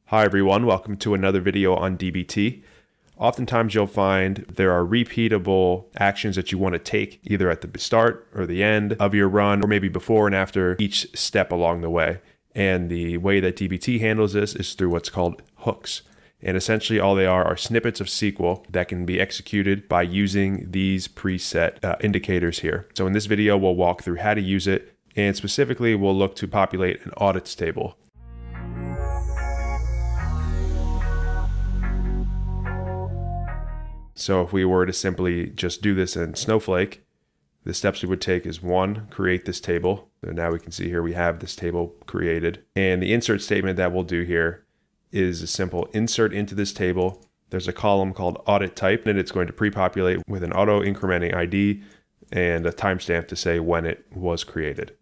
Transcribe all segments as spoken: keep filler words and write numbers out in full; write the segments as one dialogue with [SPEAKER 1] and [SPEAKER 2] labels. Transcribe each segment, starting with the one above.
[SPEAKER 1] Hi everyone, welcome to another video on D B T. Oftentimes you'll find there are repeatable actions that you want to take either at the start or the end of your run, or maybe before and after each step along the way. And the way that D B T handles this is through what's called hooks. And essentially all they are are snippets of S Q L that can be executed by using these preset uh, indicators here. So in this video, we'll walk through how to use it, and specifically we'll look to populate an audits table. So if we were to simply just do this in Snowflake, the steps we would take is one, create this table. So now we can see here we have this table created. And the insert statement that we'll do here is a simple insert into this table. There's a column called audit type, and it's going to pre-populate with an auto incrementing I D and a timestamp to say when it was created.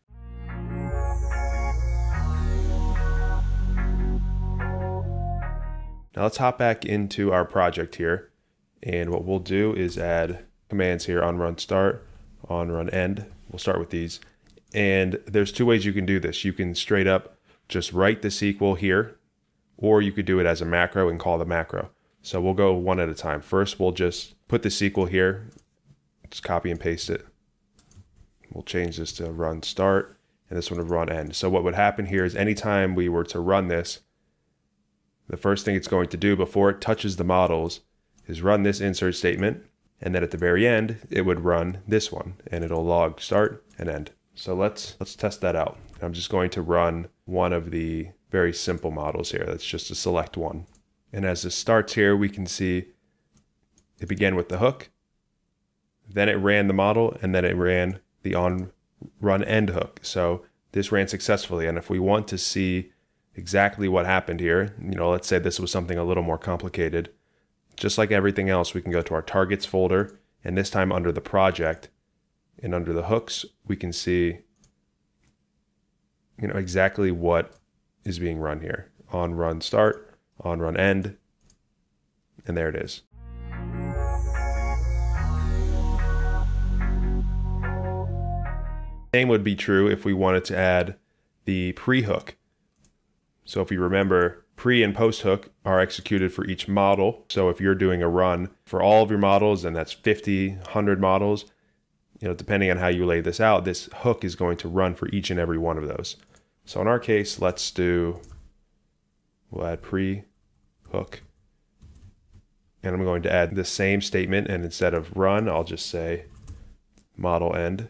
[SPEAKER 1] Now let's hop back into our project here. And what we'll do is add commands here on run start, on run end. We'll start with these. And there's two ways you can do this. You can straight up just write the S Q L here, or you could do it as a macro and call the macro. So we'll go one at a time. First, we'll just put the S Q L here, just copy and paste it. We'll change this to run start and this one to run end. So what would happen here is anytime we were to run this, the first thing it's going to do before it touches the models is run this insert statement, and then at the very end it would run this one and it'll log start and end. So let's let's test that out. I'm just going to run one of the very simple models here. That's just a select one. And as this starts here, we can see it began with the hook, then it ran the model, and then it ran the on run end hook. So this ran successfully. And if we want to see exactly what happened here, you know, let's say this was something a little more complicated, just like everything else, we can go to our targets folder, and this time under the project and under the hooks, we can see, you know, exactly what is being run here. On run start, on run end, and there it is. Same would be true if we wanted to add the pre-hook. So if you remember, pre and post hook are executed for each model. So if you're doing a run for all of your models, and that's fifty, one hundred models, you know, depending on how you lay this out, this hook is going to run for each and every one of those. So in our case, let's do, we'll add pre-hook. And I'm going to add the same statement, and instead of run, I'll just say model end,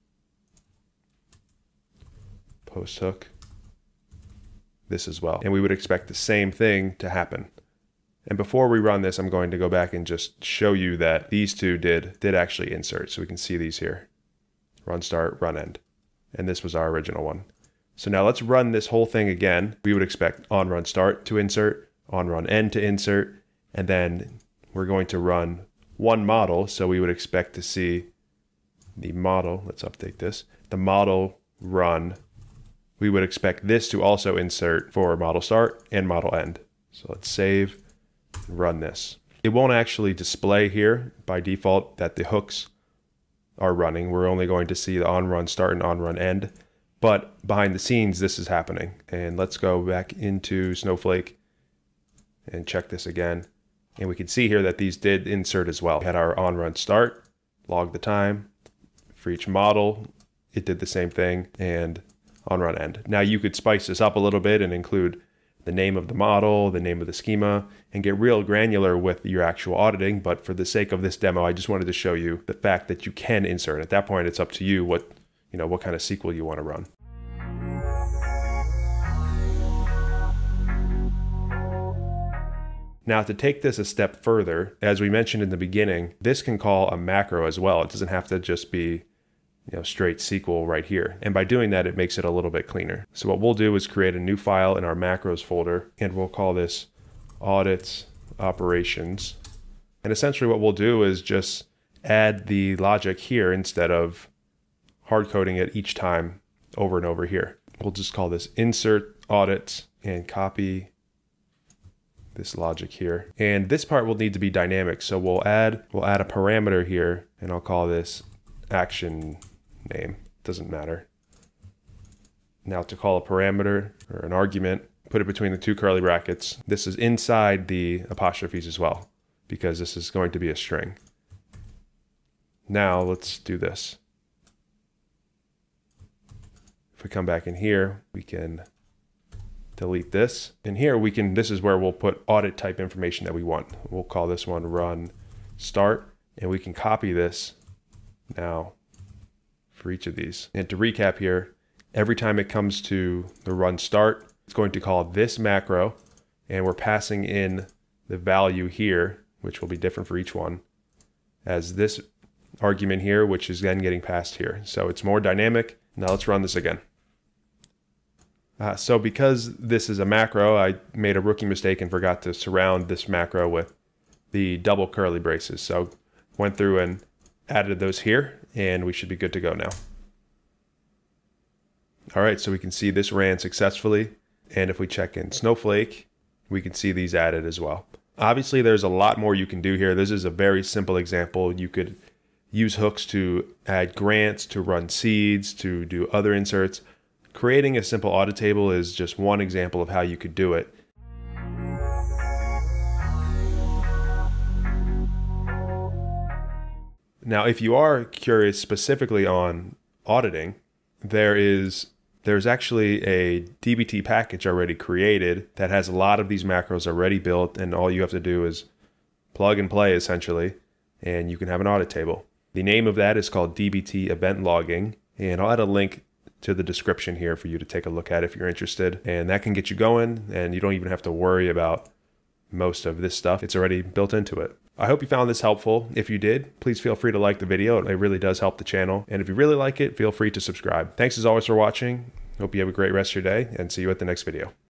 [SPEAKER 1] post hook, this as well. And we would expect the same thing to happen. And before we run this, I'm going to go back and just show you that these two did, did actually insert. So we can see these here. Run start, run end. And this was our original one. So now let's run this whole thing again. We would expect on run start to insert, on run end to insert, and then we're going to run one model. So we would expect to see the model, let's update this, the model run. We would expect this to also insert for model start and model end. So let's save and run this. It won't actually display here by default that the hooks are running. We're only going to see the on run start and on run end, but behind the scenes, this is happening. And let's go back into Snowflake and check this again. And we can see here that these did insert as well. We had our on run start, log the time for each model. It did the same thing, and on run end. Now you could spice this up a little bit and include the name of the model, the name of the schema, and get real granular with your actual auditing. But for the sake of this demo, I just wanted to show you the fact that you can insert. At that point, it's up to you what, you know, what kind of S Q L you want to run. Now to take this a step further, as we mentioned in the beginning, this can call a macro as well. It doesn't have to just be, you know, straight S Q L right here. And by doing that, it makes it a little bit cleaner. So what we'll do is create a new file in our macros folder, and we'll call this audit operations. And essentially what we'll do is just add the logic here instead of hard coding it each time over and over here. We'll just call this insert audit and copy this logic here. And this part will need to be dynamic. So we'll add, we'll add a parameter here, and I'll call this action name, doesn't matter. Now to call a parameter or an argument, put it between the two curly brackets. This is inside the apostrophes as well, because this is going to be a string. Now let's do this. If we come back in here, we can delete this. And here we can, this is where we'll put audit type information that we want. We'll call this one run start, and we can copy this now for each of these. And to recap here, every time it comes to the run start, it's going to call this macro, and we're passing in the value here, which will be different for each one, as this argument here, which is then getting passed here. So it's more dynamic. Now let's run this again. Uh, so because this is a macro, I made a rookie mistake and forgot to surround this macro with the double curly braces. So went through and added those here, and we should be good to go now. All right, so we can see this ran successfully. And if we check in Snowflake, we can see these added as well. Obviously, there's a lot more you can do here. This is a very simple example. You could use hooks to add grants, to run seeds, to do other inserts. Creating a simple audit table is just one example of how you could do it. Now, if you are curious specifically on auditing, there is there's actually a D B T package already created that has a lot of these macros already built, and all you have to do is plug and play essentially, and you can have an audit table. The name of that is called D B T-event-logging, and I'll add a link to the description here for you to take a look at if you're interested. And that can get you going, and you don't even have to worry about most of this stuff. It's already built into it. I hope you found this helpful. If you did, please feel free to like the video. It really does help the channel. And if you really like it, feel free to subscribe. Thanks as always for watching. Hope you have a great rest of your day, and see you at the next video.